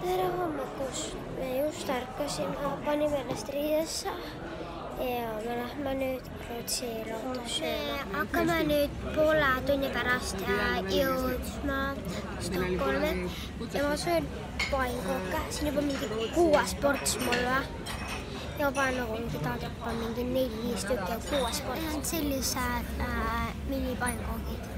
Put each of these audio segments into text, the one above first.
Tere hommikust! Me just ärkasime, panime ennast riidesse ja me lähme nüüd Rootsi lautas sööma. Me hakkame nüüd poole tunni pärast jõudma Stockholmi ja ma söön painkooke. Siin juba mingi 6 ports mul ja panen nagu mingi taadeppa mingi 4-5 tükki ja 6 ports. Need on sellised mini-painkoogid.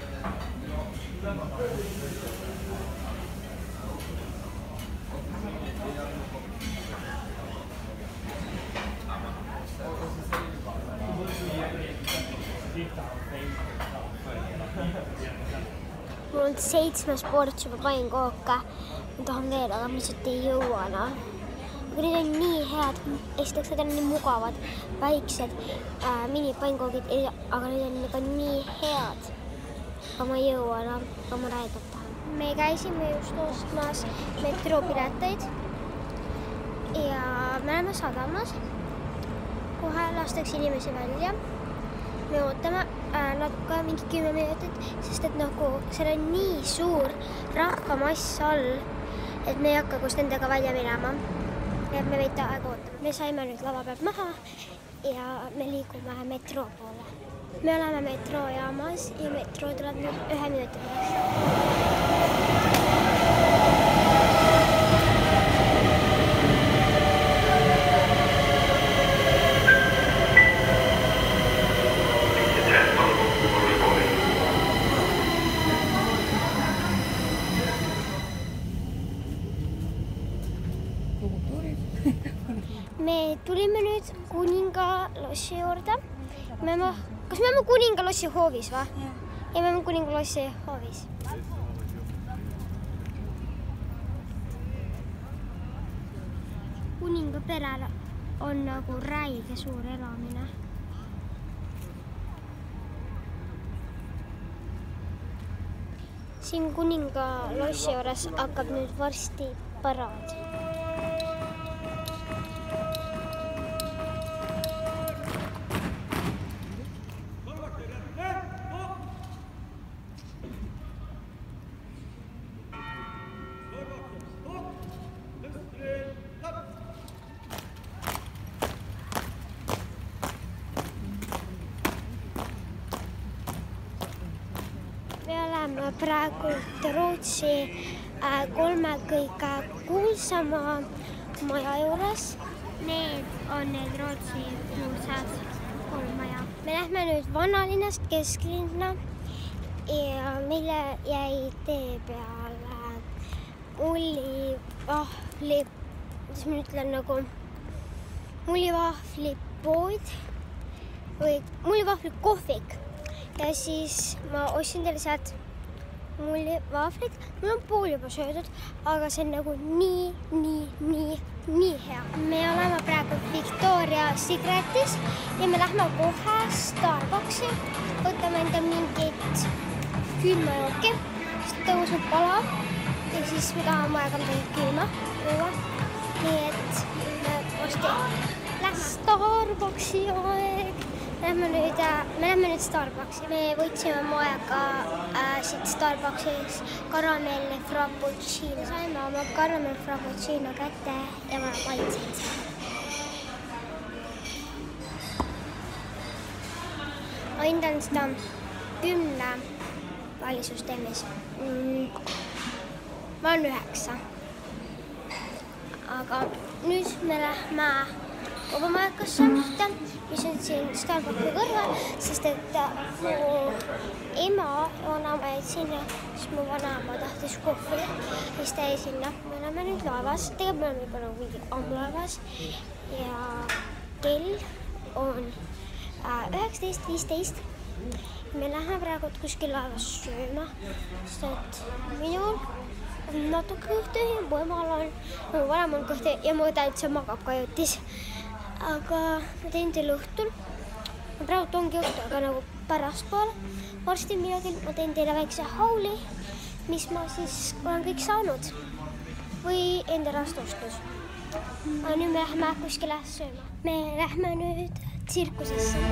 Mul on 7 ports juba painkooke. Ma tahan veel, aga ma lihtsalt ei jõua. Aga need on nii head. Esiteks need on nii mugavad, väiksed mini-painkoogid, aga need on ikka nii head. Aga ma ei jõua, aga ma räägin tahan. Me käisime just ostmas metroopileteid ja me oleme sadamas. Kohe lastakse inimesi välja. Me ootame natuke mingi 10 minutit, sest et nagu seal on nii suur rahvamass all, et me ei hakka koos nendega välja minema. Ja me veidi aega ootame. Me saime nüüd lava pealt maha ja me liigume metroo poole. Me oleme metroojaamas ja metroo tuleb nüüd 1 minuti pärast. Me tulime nüüd Kuninga lossi juurde. Kas me oleme Kuninga lossi hoovis või? Ja me oleme Kuninga lossi hoovis. Kuninga perel on nagu räige suur elamine. Siin Kuninga lossi juures hakkab nüüd varsti paraad. Me oleme praegu Rootsi 3 kõige kuulsama maja juures. Need on need Rootsi kuulsad 3 maja. Me lähme nüüd vanalinnast kesklinna ja meile jäi tee peale mullivahvli, kuidas ma ütlen nagu mullivahvlipood või mullivahvlikohvik. Ja siis ma ostsin teile sealt mullivahvlit. Mul on pool juba söödud, aga see on nagu nii hea. Me oleme praegu Victoria Secretis ja me lähme kohe Starbucksi. Võtame enda mingit külma jooki, sest tõusnud pala ja siis me tahame aega midagi külma juua. Nii et me varsti lähme Starbucksi aeg. Me lähme nüüd Starbucksi. Me võtsime moega siit Starbucksis karamelle frappuccino. Saime oma karamelle frappuccino kätte ja ma valitsin Ma hindan seda 10 valisusteemis. Ma olen 9. Aga nüüd me lähme kaubamajasse, mis on siin Starbucksi kõrval, sest et mu ema ja vanaema jäid sinna, siis mu vanaema tahtis kohvi ja siis ta jäi sinna. Me oleme nüüd laevas, tegelikult me oleme juba mingi ammulaevas ja kell on 19:15. Me lähme praegu kuskil laevas sööma, sest et minul on natuke kõhtu ja mu emal on, mu vanaema on kõhtu ja mu õde üldse magab kajutis. Aga ma teen teile õhtul. Ma praegu ongi õhtu, aga nagu pärastpool. Varsti millalgi ma teen teile väikse hauli, mis ma siis olen kõik saanud. Või enda rastustus. Aga nüüd me lähme kuskile sööma. Me lähme nüüd tsirkusesse.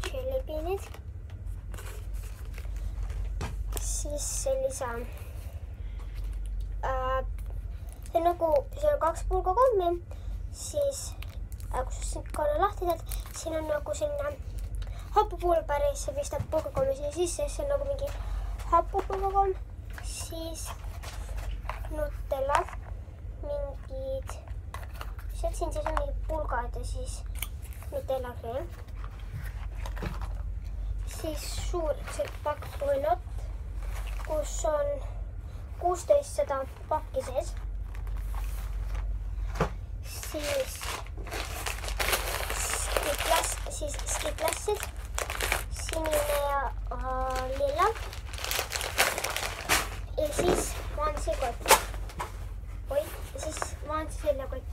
köölipiinid. Siis sellise see on nagu, see on 2 pulgakommi, siis kui sa kanna lahti teed, siin on nagu selline hapupulber ja siis sa pistad pulgakommi siia sisse, see on nagu mingi hapupulgakomm, siis Nutella, mingid, mis jätsin, siis on mingid pulgad ja siis Nutella kreen. Siis suur pakk Bonot, kus on 1600 pakki sees. Siis skiplassid, sinine ja lilla. Ja siis vansikott. Ja siis vansiseljakott.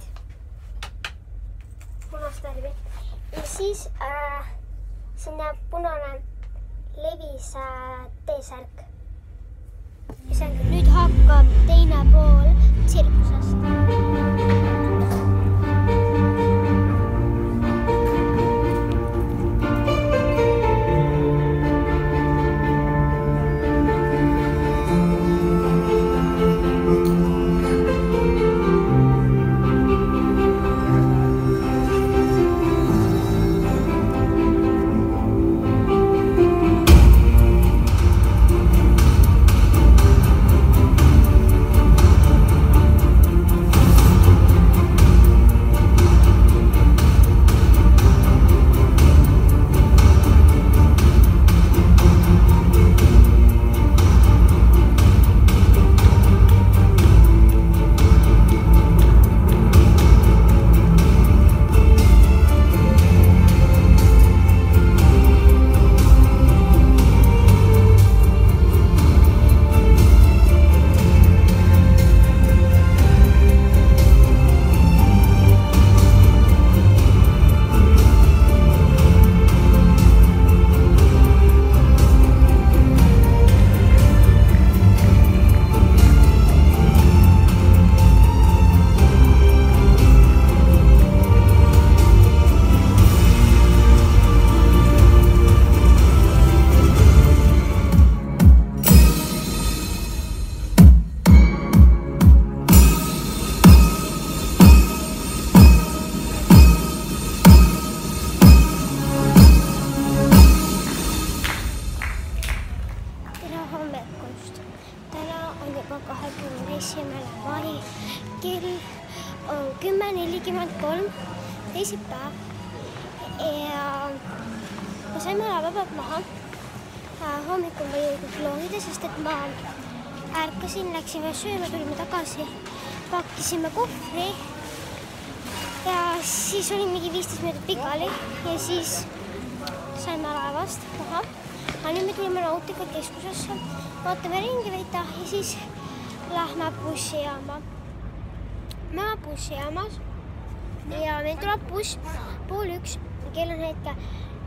Punast värvi. Ja siis sinna punane levis T-särk. Ja nüüd hakkab teine pool tsirkusest. mai kell on 10:43, teisipäev ja me saime laevapäev maha. Hommikul ma jõudnud loogida, sest et ma ärkasin, läksime sööma, tulime tagasi, pakkisime kohvri ja siis oli mingi 15 minutit pikali ja siis saime laevast maha. Aga nüüd me tulime Nautika keskusesse, vaatame ringi veita ja siis lähme bussijaama. Me oleme bussijaamas ja meil tuleb buss 12:30, kell on hetke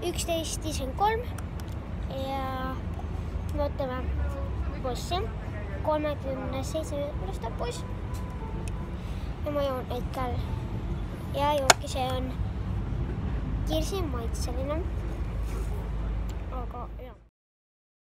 11:53 ja me ootame bussi. 37 minutit tuleb buss ja ma joon hetkel ja jooki, see on kirsimaitseline.